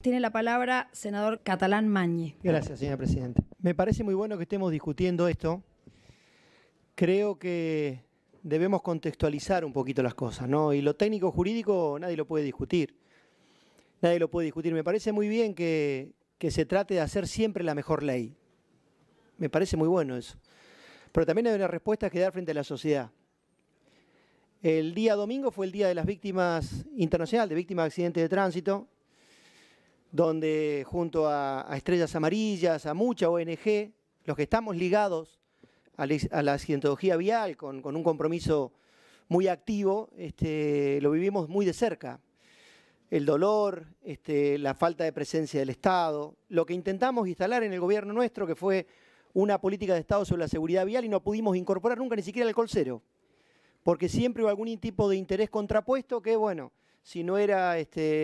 Tiene la palabra senador Catalán Mañi. Gracias, señora presidenta. Me parece muy bueno que estemos discutiendo esto. Creo que debemos contextualizar un poquito las cosas, ¿no? Y lo técnico jurídico nadie lo puede discutir. Nadie lo puede discutir. Me parece muy bien que se trate de hacer siempre la mejor ley. Me parece muy bueno eso. Pero también hay una respuesta que dar frente a la sociedad. El día domingo fue el Día de las Víctimas Internacional, de Víctimas de Accidentes de Tránsito, donde junto a Estrellas Amarillas, a mucha ONG, los que estamos ligados a la accidentología vial con un compromiso muy activo, lo vivimos muy de cerca. El dolor, la falta de presencia del Estado, lo que intentamos instalar en el gobierno nuestro, que fue una política de Estado sobre la seguridad vial y no pudimos incorporar nunca ni siquiera el alcohol cero, porque siempre hubo algún tipo de interés contrapuesto que, bueno, si no era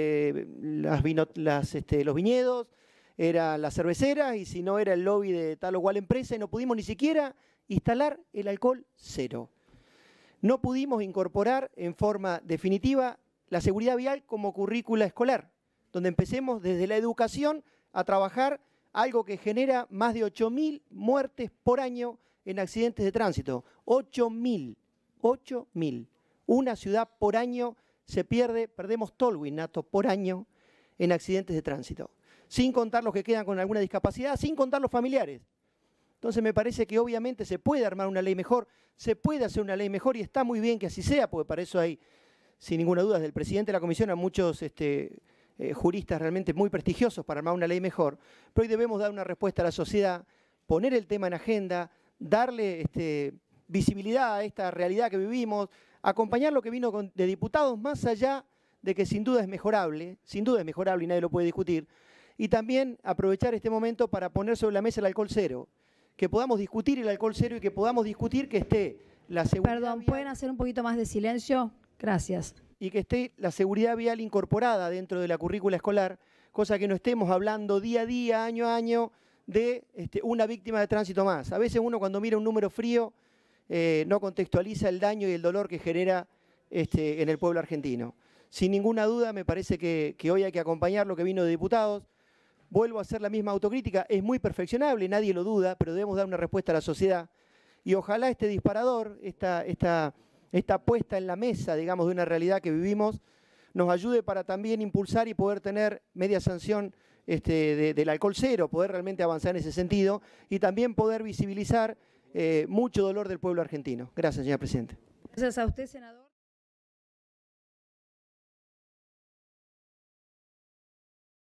los viñedos, eran las cerveceras, y si no era el lobby de tal o cual empresa, y no pudimos ni siquiera instalar el alcohol cero. No pudimos incorporar en forma definitiva la seguridad vial como currícula escolar, donde empecemos desde la educación a trabajar algo que genera más de 8.000 muertes por año en accidentes de tránsito. 8.000. 8.000. Una ciudad por año perdemos Tolwyn, Nato, por año en accidentes de tránsito. Sin contar los que quedan con alguna discapacidad, sin contar los familiares. Entonces me parece que obviamente se puede armar una ley mejor, se puede hacer una ley mejor y está muy bien que así sea, porque para eso hay, sin ninguna duda, desde el presidente de la comisión a muchos juristas realmente muy prestigiosos para armar una ley mejor. Pero hoy debemos dar una respuesta a la sociedad, poner el tema en agenda, darle visibilidad a esta realidad que vivimos, acompañar lo que vino de diputados, más allá de que sin duda es mejorable y nadie lo puede discutir, y también aprovechar este momento para poner sobre la mesa el alcohol cero, que podamos discutir el alcohol cero y que podamos discutir que esté la seguridad Perdón, vial, ¿pueden hacer un poquito más de silencio? Gracias. y que esté la seguridad vial incorporada dentro de la currícula escolar, cosa que no estemos hablando día a día, año a año, de una víctima de tránsito más. A veces uno cuando mira un número frío no contextualiza el daño y el dolor que genera en el pueblo argentino. Sin ninguna duda me parece que hoy hay que acompañar lo que vino de diputados. Vuelvo a hacer la misma autocrítica, es muy perfeccionable, nadie lo duda, pero debemos dar una respuesta a la sociedad. Y ojalá este disparador, esta puesta en la mesa, digamos, de una realidad que vivimos, nos ayude para también impulsar y poder tener media sanción del alcohol cero, poder realmente avanzar en ese sentido y también poder visibilizar mucho dolor del pueblo argentino. Gracias, señora presidenta. Gracias a usted, senador.